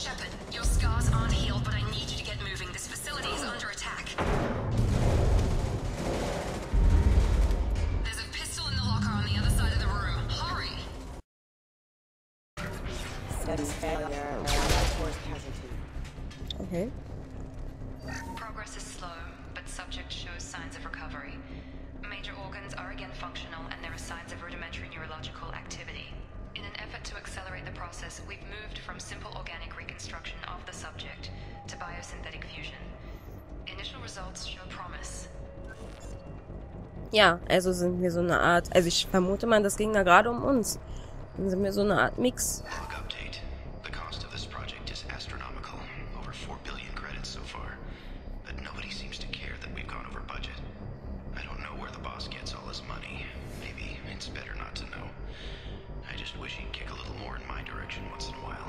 Shepard, your scars aren't healed, but I need you to get moving. This facility is under attack. There's a pistol in the locker on the other side of the room. Hurry! Studies failure. Force casualty. Okay. Progress is slow, but subject shows signs of recovery. Major organs are again functional, and there are signs of rudimentary neurological activity. In an effort to accelerate the process, we've moved from simple organic reconstruction of the subject to biosynthetic fusion. Initial results show promise. Ja, also sind wir so eine Art, also ich vermute mal, das ging da gerade um uns. Dann sind wir so eine Art Mix. Log update. The cost of this project is astronomical. Over 4 billion credits so far. But nobody seems to care that we've gone over budget. I don't know where the boss gets all his money. Maybe it's better not to know. I just wish he'd kick a little more in my direction once in a while.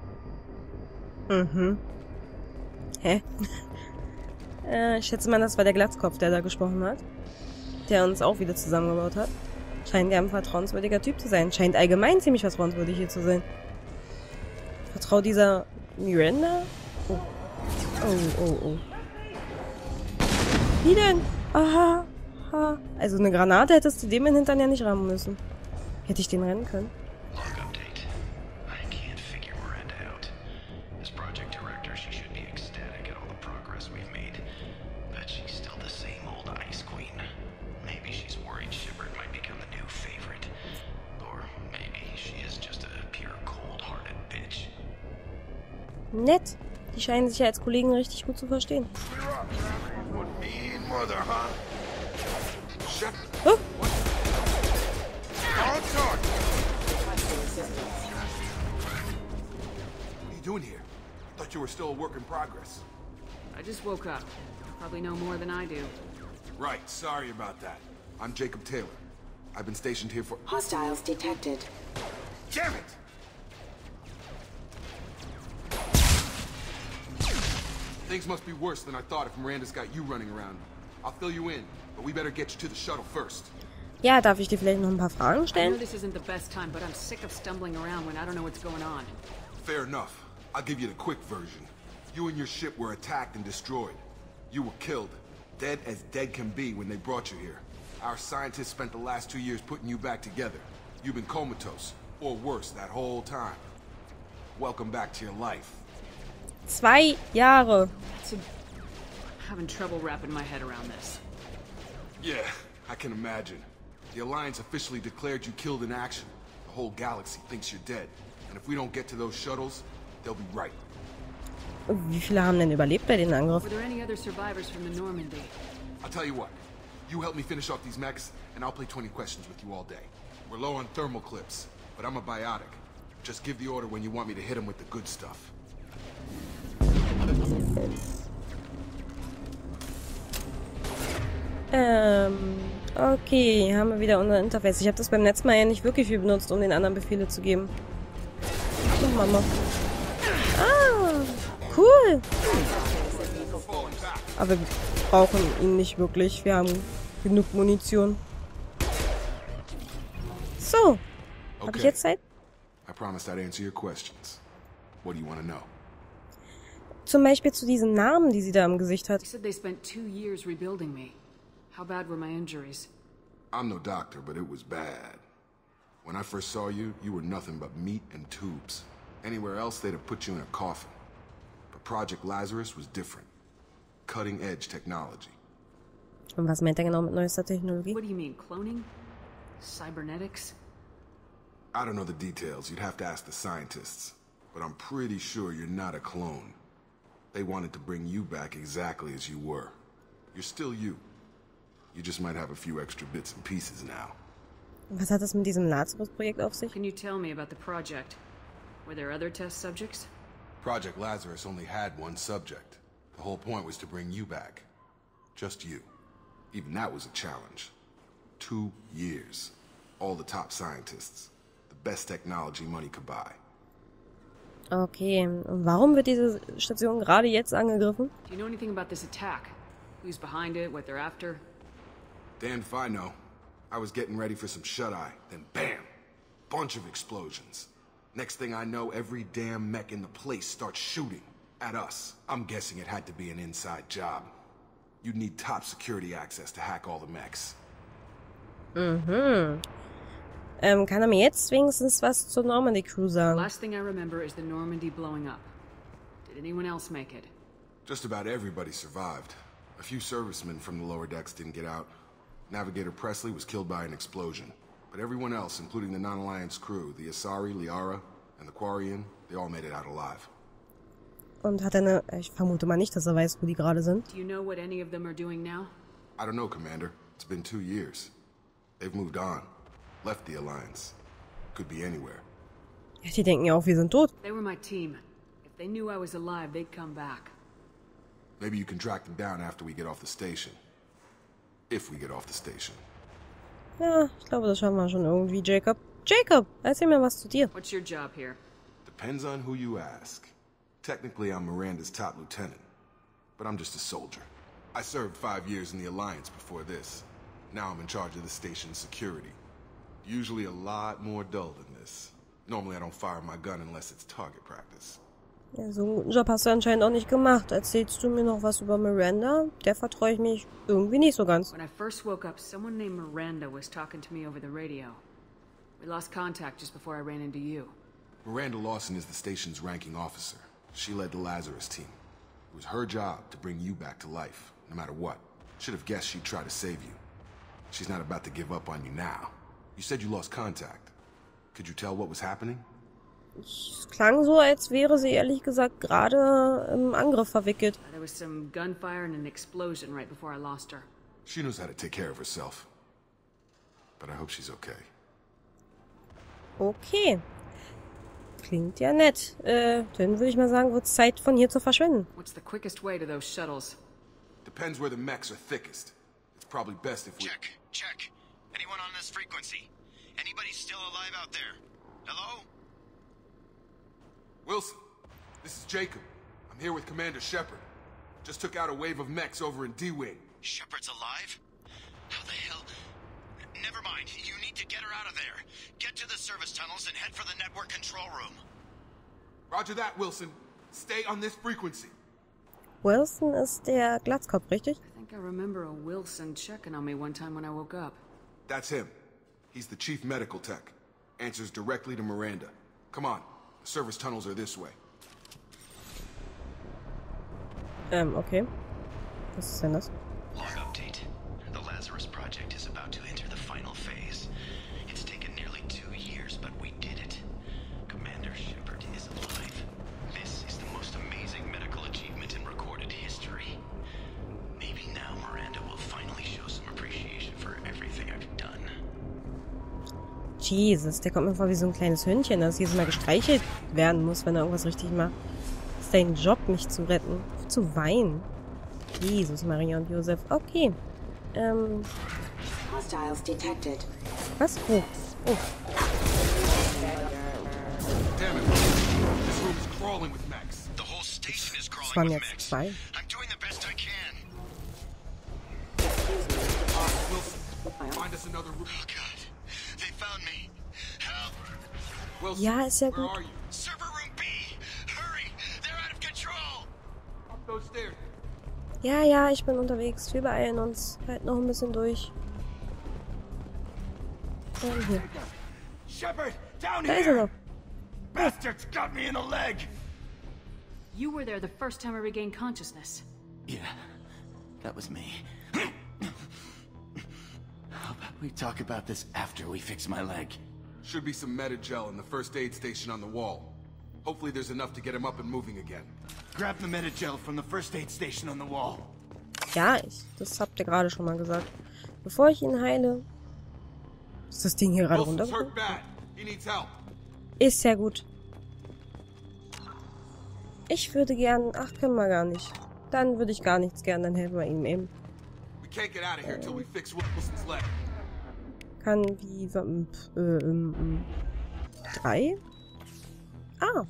Mhm. Hä? Ich schätze mal, das war der Glatzkopf, der da gesprochen hat. Der uns auch wieder zusammengebaut hat. Scheint ja ein vertrauenswürdiger Typ zu sein. Scheint allgemein ziemlich vertrauenswürdig hier zu sein. Vertrau dieser Miranda? Oh. Oh. Wie denn? Aha. Also eine Granate hättest du dem in den Hintern ja nicht rammen müssen. Hätte ich den rennen können. Log update. I can't figure Miranda out. As project director, she should be ecstatic at all the progress we've made. But she's still the same old Ice Queen. Maybe she's worried Shepard might become the new favorite. Or maybe she is just a pure cold-hearted bitch. Nett. Die scheinen sich ja als Kollegen richtig gut zu verstehen. Oh. What are you doing here? I thought you were still a work in progress. I just woke up. Probably know more than I do. Right, sorry about that. I'm Jacob Taylor. I've been stationed here for... Hostiles detected. Damn it! Things must be worse than I thought if Miranda's got you running around. I'll fill you in, but we better get you to the shuttle first. Ja, darf ich dir vielleicht noch ein paar Fragen I know stellen? this isn't the best time, but I'm sick of stumbling around when I don't know what's going on. Fair enough. I'll give you the quick version. You and your ship were attacked and destroyed. You were killed. Dead as dead can be when they brought you here. Our scientists spent the last 2 years putting you back together. You've been comatose, or worse, that whole time. Welcome back to your life. 2 Jahre. I'm having trouble wrapping my head around this. Yeah, I can imagine. The Alliance officially declared you killed in action. The whole galaxy thinks you're dead. And if we don't get to those shuttles, they'll be right. Wie viele haben denn überlebt bei den Angriffen? Were there any other survivors from the Normandy? I'll tell you what. You help me finish off these mechs, and I'll play 20 questions with you all day. We're low on thermal clips, but I'm a biotic. Just give the order when you want me to hit them with the good stuff. Okay, haben wir wieder unser Interface. Ich habe das beim letzten Mal ja nicht wirklich viel benutzt, um den anderen Befehle zu geben. Machen wir mal. Ah, cool. Aber wir brauchen ihn nicht wirklich. Wir haben genug Munition. So. Habe ich jetzt Zeit? I promised I'd answer your questions. What do you want to know? Zum Beispiel zu diesen Narben, die sie da im Gesicht hat. You said they spent 2 years rebuilding me. How bad were my injuries? I'm no doctor, but it was bad. When I first saw you, you were nothing but meat and tubes. Anywhere else, they'd have put you in a coffin. But Project Lazarus was different. Cutting-edge technology. Und was meint er genau mit neuester Technologie? What do you mean, cloning? Cybernetics? I don't know the details. You'd have to ask the scientists. But I'm pretty sure you're not a clone. They wanted to bring you back exactly as you were. You're still you. You just might have a few extra bits and pieces now. Was hat das mit diesem Lazarus-Projekt auf sich? Can you tell me about the project? Were there other test subjects? Project Lazarus only had one subject. The whole point was to bring you back. Just you. Even that was a challenge. 2 years. All the top scientists. The best technology money could buy. Okay, und warum wird diese Station gerade jetzt angegriffen? Do you know anything about this attack? Who's behind it, what they're after? Damned if I know. I was getting ready for some shut-eye, then bam! Bunch of explosions. Next thing I know, every damn mech in the place starts shooting at us. I'm guessing it had to be an inside job. You'd need top security access to hack all the mechs. Mhm. Kann er mir jetzt wenigstens was zur Normandy Crew sagen? Last thing I remember is the Normandy blowing up. Did anyone else make it? Just about everybody survived. A few servicemen from the lower decks didn't get out. Navigator Presley was killed by an explosion. But everyone else, including the non-Alliance crew, the Asari, Liara, and the Quarian, they all made it out alive. Und hat er eine... Ich vermute mal nicht, dass er weiß, wo die gerade sind. Do you know what any of them are doing now? I don't know, Commander. It's been 2 years. They've moved on. Left the Alliance. Could be anywhere. Ja, die denken ja auch, wir sind tot. They were my team. If they knew I was alive, they'd come back. Maybe you can track them down after we get off the station. If we get off the station. Ja, ich glaube, das schaffen wir schon irgendwie, Jacob. Jacob, erzähl mir was zu dir. What's your job here? Depends on who you ask. Technically, I'm Miranda's top lieutenant. But I'm just a soldier. I served 5 years in the Alliance before this. Now I'm in charge of the station's security. Usually a lot more dull than this. Normally I don't fire my gun unless it's target practice. Ja, so einen guten Job hast du anscheinend auch nicht gemacht. Erzählst du mir noch was über Miranda? Der vertraue ich mich irgendwie nicht so ganz. When I first woke up, someone named Miranda was talking to me over the radio. We lost contact just before I ran into you. Miranda Lawson is the station's ranking officer. She led the Lazarus team. It was her job to bring you back to life, no matter what. Should have guessed she'd try to save you. She's not about to give up on you now. You said you lost contact. Could you tell what was happening? Es klang so, als wäre sie ehrlich gesagt gerade im Angriff verwickelt. There was some gunfire and an explosion right before I lost her. She knows how to take care of herself. But I hope she's okay. Okay. Klingt ja nett. Dann würde ich mal sagen, wird es Zeit, von hier zu verschwinden. What's the quickest way to those shuttles? Depends where the mechs are thickest. It's probably best if we... Check. Anyone on this frequency? Anybody still alive out there? Hello? Wilson, this is Jacob. I'm here with Commander Shepard. Just took out a wave of mechs over in D-Wing. Shepard's alive? How the hell? Never mind. You need to get her out of there. Get to the service tunnels and head for the network control room. Roger that, Wilson. Stay on this frequency. Wilson ist der Glatzkopf, richtig? I think I remember a Wilson checking on me one time when I woke up. That's him. He's the chief medical tech. Answers directly to Miranda. Come on. The service tunnels are this way. Okay. Was ist denn das? Log update. The Lazarus project is about to enter the final phase. It's taken nearly 2 years, but we did it. Commander Shepard is alive. This is the most amazing medical achievement in recorded history. Maybe now Miranda will finally show some appreciation for everything I've done. Jesus, der kommt mir vor wie so ein kleines Hündchen, das jedes Mal gestreichelt werden muss, wenn er irgendwas richtig macht. Das ist sein Job, mich zu retten. Zu weinen. Jesus, Maria und Josef. Okay. Hostiles detected. Was? Oh. Damn it, Wilson. This room is crawling with mechs. The whole station is Das crawling waren with jetzt mechs. 2. I'm doing the best I can. Wilson, find us another room. Oh God, they found me. Help! Wilson, Ja, ist ja where gut. are you? Server room B! Hurry! They're out of control! Up those stairs. Ja, ich bin unterwegs. Wir beeilen uns. Halt noch ein bisschen durch. Hier. Shepard, down Da ist er here! noch. Bastards got me in the leg! You were there the first time I regained consciousness. Yeah, that was me. How about we talk about this after we fix my leg? Should be some Medi-gel in the first aid station on the wall. Hopefully there's enough to get him up and moving again. Grab the Medi-gel from the first aid station on the wall. Ja, das habt ihr gerade schon mal gesagt. Bevor ich ihn heile... Ist das Ding hier gerade Wilson's hurt runtergekommen? bad. He needs help. Ist sehr gut. Ich würde gern... Ach, können wir gar nicht. Dann würde ich gar nichts gern, dann helfen wir ihm eben. We can't get out of here till we fix Wilson's leg. Kann wie... 3? Ah.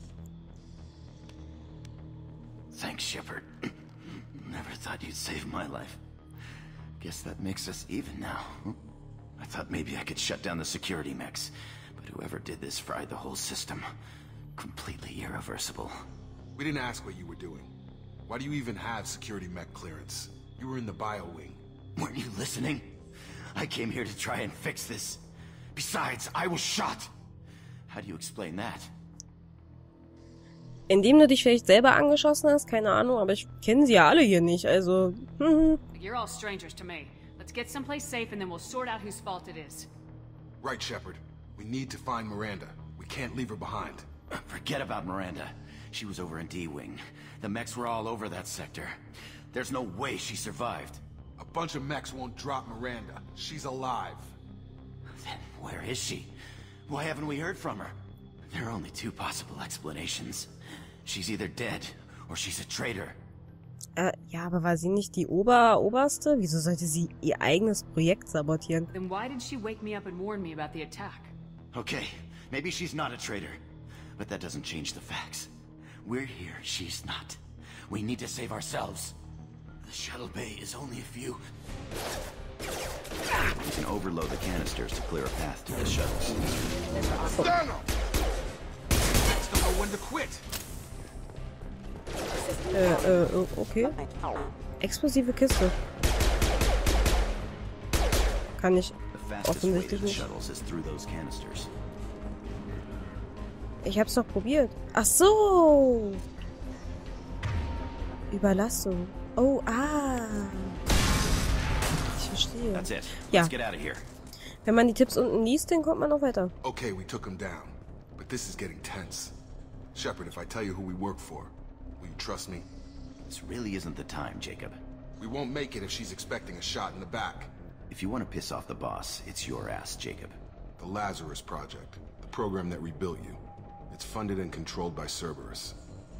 Thanks, Shepard. Never thought you'd save my life. Guess that makes us even now. I thought maybe I could shut down the security mechs, but But whoever did this fried the whole system. Completely irreversible. We didn't ask what you were doing. Why do you even have security mech clearance? You were in the bio wing. Weren't you listening? I came here to try and fix this. Besides, I was shot. How do you explain that? Indem du dich vielleicht selber angeschossen hast, keine Ahnung, aber ich kenne sie ja alle hier nicht, also... You're all strangers to me. Let's get someplace safe and then we'll sort out whose fault it is. Right, Shepard. We need to find Miranda. We can't leave her behind. Forget about Miranda. She was over in D-Wing. The mechs were all over that sector. There's no way she survived. A bunch of mechs won't drop Miranda. She's alive. Then where is she? Why haven't we heard from her? There are only two possible explanations. She's either dead or she's a traitor. Ja, aber war sie nicht die Oberste? Wieso sollte sie ihr eigenes Projekt sabotieren? Then why did she wake me up and warn me about the attack? Okay, maybe she's not a traitor. But that doesn't change the facts. We're here, she's not. We need to save ourselves. The shuttle bay is only a few. We can overload the canisters to clear a path to the shuttles. Stand up! Mechs don't know when to quit. Okay. Explosive Kiste. Kann ich The fastest way to offensichtlich the nicht. shuttles is through those canisters. Ich hab's doch probiert. Ach so! Überlastung. Oh, ich verstehe. That's it. Ja. Let's get out of here. Wenn man die Tipps unten liest, dann kommt man noch weiter. Okay, we took him down. But this is getting tense. Shepard, if I tell you who we work for, will you trust me? This really isn't the time, Jacob. We won't make it if she's expecting a shot in the back. If you want to piss off the boss, it's your ass, Jacob. The Lazarus Project, the program that rebuilt you. It's funded and controlled by Cerberus.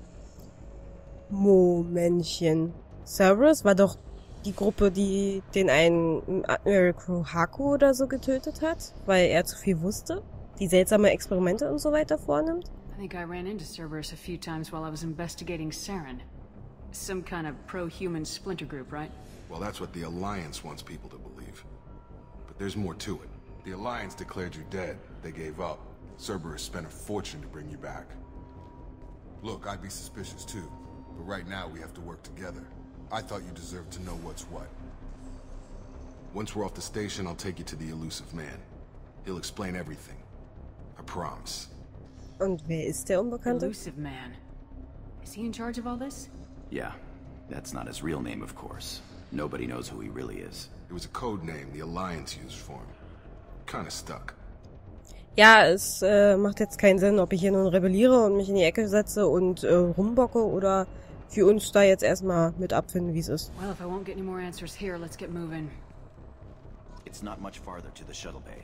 Momentchen. Cerberus war doch die Gruppe, die den einen Admiral Haku oder so getötet hat, weil er zu viel wusste, die seltsame Experimente und so weiter vornimmt. I think I ran into Cerberus a few times while I was investigating Saren. Some kind of pro-human splinter group, right? Well, that's what the Alliance wants people to believe. But there's more to it. The Alliance declared you dead. They gave up. Cerberus spent a fortune to bring you back. Look, I'd be suspicious too. But right now we have to work together. I thought you deserved to know what's what. Once we're off the station, I'll take you to the Elusive Man. He'll explain everything. I promise. Und wer ist der Unbekannte? Elusive Man. Is he in charge of all this? Yeah, that's not his real name, of course. Nobody knows who he really is. It was a code name the Alliance used for him. Kinda stuck. Ja, es macht jetzt keinen Sinn, ob ich hier nun rebelliere und mich in die Ecke setze und rumbocke oder für uns da jetzt erstmal mit abfinden, wie es ist. Well, if I won't get any more answers here, let's get moving. It's not much farther to the shuttle bay.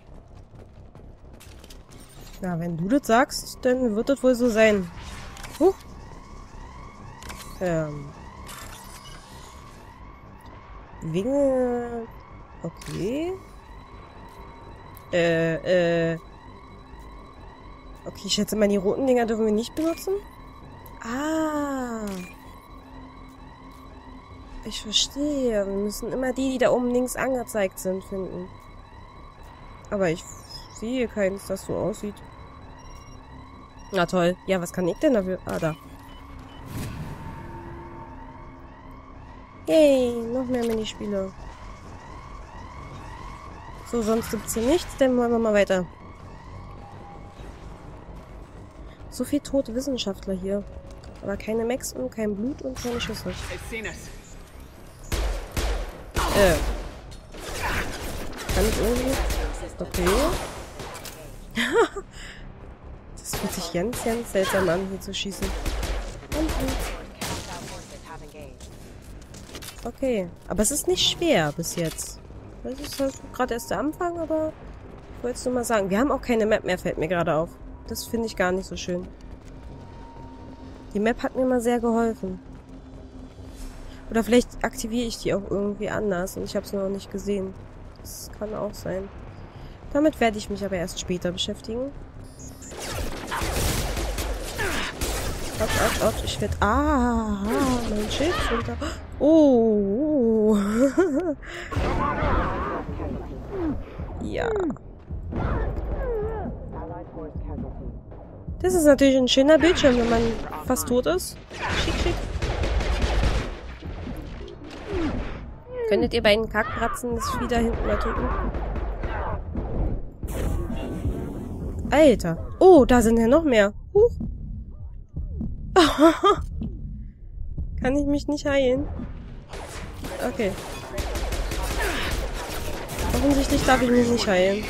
Na, wenn du das sagst, dann wird das wohl so sein. Huch. Winge. Okay. Okay, ich schätze mal, die roten Dinger dürfen wir nicht benutzen. Ah. Ich verstehe. Wir müssen immer die da oben links angezeigt sind, finden. Aber ich sehe keins, das so aussieht. Na toll. Ja, was kann ich denn dafür? Ah, da. Yay, noch mehr Minispiele. So, sonst gibt's hier nichts, dann wollen wir mal weiter. So viel tote Wissenschaftler hier. Aber keine Mechs und kein Blut und keine Schüsse. Kann ich irgendwie... Okay. Das fühlt sich ganz seltsam an, hier zu schießen. Okay, aber es ist nicht schwer bis jetzt. Das ist halt gerade erst der Anfang, aber ich wollte es nur mal sagen. Wir haben auch keine Map mehr, fällt mir gerade auf. Das finde ich gar nicht so schön. Die Map hat mir mal sehr geholfen. Oder vielleicht aktiviere ich die auch irgendwie anders und ich habe es noch nicht gesehen. Das kann auch sein. Damit werde ich mich aber erst später beschäftigen. Ich werde... Ah, mein Schild ist runter. Oh. Ja. Force casualty. Das ist natürlich ein schöner Bildschirm, wenn man fast tot ist. Schick, schick. Könntet ihr beiden Kackbratzen das Vieh da hinten mal töten? Alter. Oh, da sind ja noch mehr. Huch. Kann ich mich nicht heilen? Okay. Offensichtlich darf ich mich nicht heilen.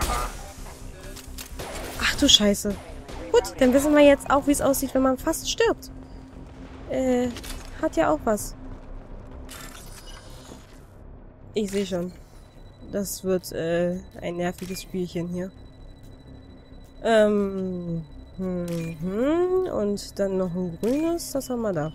Ach du Scheiße. Gut, dann wissen wir jetzt auch, wie es aussieht, wenn man fast stirbt. Hat ja auch was. Ich sehe schon. Das wird ein nerviges Spielchen hier. Und dann noch ein grünes. Was haben wir da?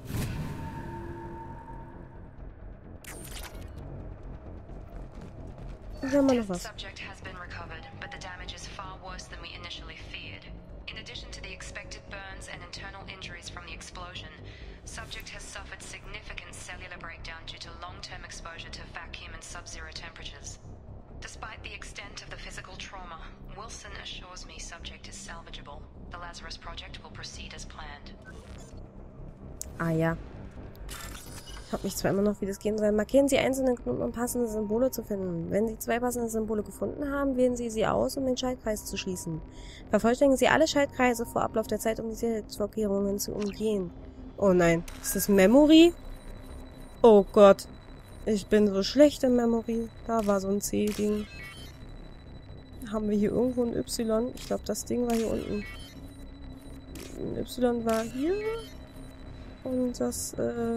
Hier haben wir noch was. Subject has been recovered, but the damage is far worse than we initially feared. In addition to the expected burns and internal injuries from the explosion, subject has suffered significant cellular breakdown due to long-term exposure to vacuum and sub-zero temperatures. Despite the extent of the physical trauma, Wilson assures me subject is salvageable. The Lazarus Project will proceed as planned. Ah ja. Ich habe mich zwar immer noch, wie das gehen soll. Markieren Sie einzelne Knoten, um passende Symbole zu finden. Wenn Sie 2 passende Symbole gefunden haben, wählen Sie sie aus, um den Schaltkreis zu schließen. Vervollständigen Sie alle Schaltkreise vor Ablauf der Zeit, um die Sicherheitsvorkehrungen zu umgehen. Oh nein. Ist das Memory? Oh Gott. Ich bin so schlecht in Memory. Da war so ein C-Ding. Haben wir hier irgendwo ein Y? Ich glaube, das Ding war hier unten. Ein Y war hier. Und das,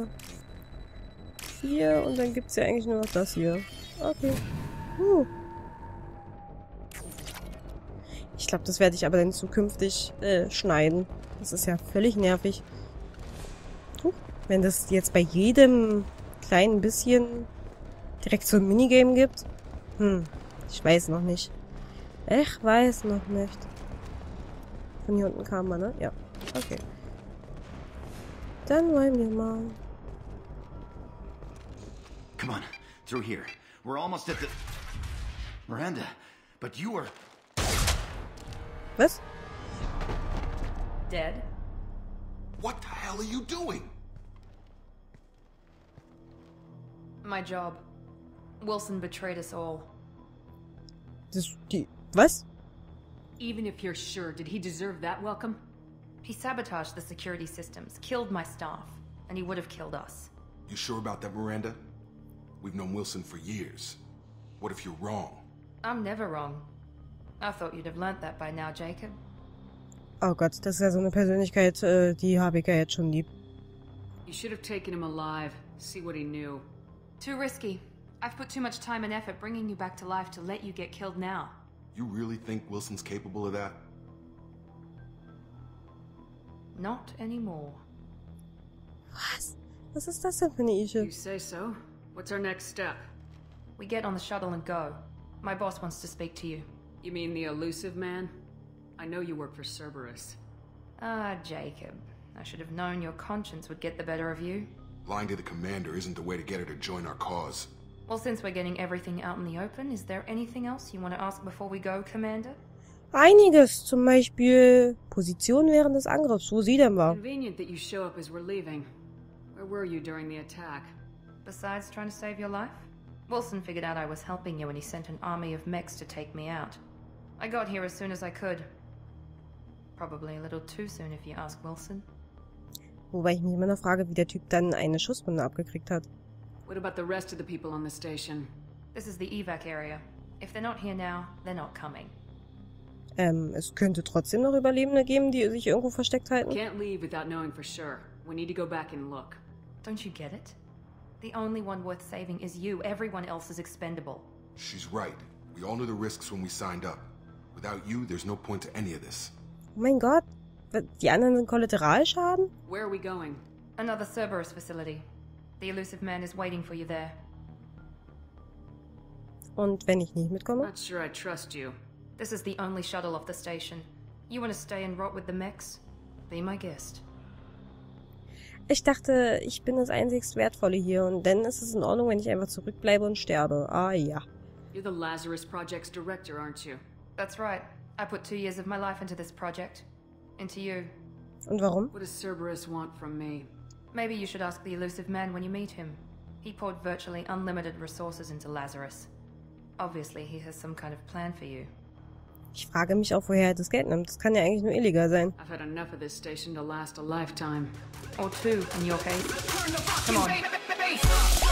hier. Und dann gibt's ja eigentlich nur noch das hier. Okay. Ich glaube, das werde ich aber dann zukünftig schneiden. Das ist ja völlig nervig. Wenn das jetzt bei jedem kleinen bisschen direkt so ein Minigame gibt. Ich weiß noch nicht. Ich weiß noch nicht. Von hier unten kam man, ne? Ja. Okay. Dann wollen wir mal. Come on, through here. We're almost at the... Miranda, but you were... Was? Dead? What the hell are you doing? My job. Wilson betrayed us all. Was? Even if you're sure, did he deserve that welcome? He sabotaged the security systems, killed my staff, and he would have killed us. You sure about that, Miranda? We've known Wilson for years. What if you're wrong? I'm never wrong. I thought you'd have learnt that by now, Jacob. Oh Gott, das ist ja so eine Persönlichkeit, die habe ich ja jetzt schon lieb. You should have taken him alive, see what he knew. Too risky. I've put too much time and effort bringing you back to life to let you get killed now. You really think Wilson's capable of that? Not anymore. Was? Was ist das denn für eine Ische? You say so? What's our next step? We get on the shuttle and go. My boss wants to speak to you. You mean the elusive man? I know you work for Cerberus. Ah, Jacob. I should have known your conscience would get the better of you. Lying to the commander isn't the way to get her to join our cause. Well, since we're getting everything out in the open, is there anything else you want to ask before we go, Commander? Einiges, zum Beispiel Position während des Angriffs, wo sie denn war. Convenient that you show up as we're leaving. Where were you during the attack? Besides trying to save your life? Wilson figured out I was helping you when he sent an army of mechs to take me out. I got here as soon as I could. Probably a little too soon if you ask Wilson. Wobei ich mich immer noch frage, wie der Typ dann eine Schusswunde abgekriegt hat. What about the rest of the people on the station? This is the evac area. If they're not here now, they're not coming. Es könnte trotzdem noch Überlebende geben, die sich irgendwo versteckt halten. Can't leave without knowing for sure. We need to go back and look. Don't you get it? The only one worth saving is you. Everyone else is expendable. She's right. We all knew the risks when we signed up. Without you, there's no point to any of this. Oh mein Gott. Die anderen sind Kollateralschaden? Where are we going? Another Cerberus facility. The elusive man is waiting for you there. Und wenn ich nicht mitkomme? Not sure I trust you. This is the only shuttle off the station. You want to stay and rot with the mechs? Be my guest. Ich dachte, ich bin das einzigst Wertvolle hier und dann ist es in Ordnung, wenn ich einfach zurückbleibe und sterbe. Ah ja. You're the Lazarus Project's director, aren't you? That's right. I put 2 years of my life into this project. Into you. Und warum? What does Cerberus want from me? Maybe you should ask the elusive man when you meet him. He poured virtually unlimited resources into Lazarus. Obviously, he has some kind of plan for you. Ich frage mich auch, woher er das Geld nimmt. Das kann ja eigentlich nur illegal sein. I've had enough of this station to last a lifetime. Or 2, in your case. Come on.